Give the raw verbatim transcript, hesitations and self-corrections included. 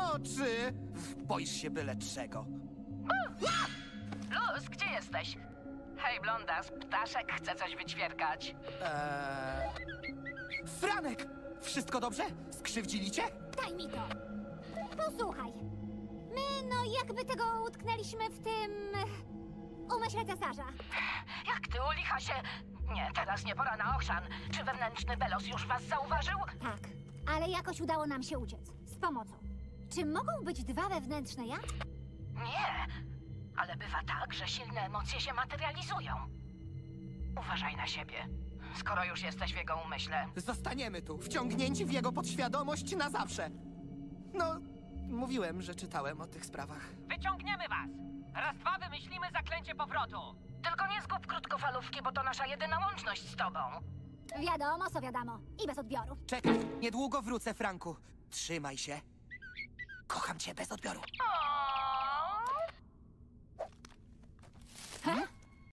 oczy! Boisz się byle czego. Luz, gdzie jesteś? Hej, blondas, ptaszek chce coś wyćwierkać. Eee... Franek! Wszystko dobrze? Skrzywdzili cię? Daj mi to. Posłuchaj. My, no jakby tego utknęliśmy w tym... umyśle cesarza. Jak ty u licha się... Nie, teraz nie pora na ochrzan. Czy wewnętrzny Belos już was zauważył? Tak, ale jakoś udało nam się uciec. Z pomocą. Czy mogą być dwa wewnętrzne ja? Nie, ale bywa tak, że silne emocje się materializują. Uważaj na siebie, skoro już jesteś w jego umyśle. Zostaniemy tu, wciągnięci w jego podświadomość na zawsze. No, mówiłem, że czytałem o tych sprawach. Wyciągniemy was! Raz dwa wymyślimy zaklęcie powrotu. Tylko nie zgub krótkofalówki, bo to nasza jedyna łączność z tobą. Wiadomo, co wiadomo. I bez odbioru. Czekaj, niedługo wrócę, Franku. Trzymaj się. Kocham cię bez odbioru. O,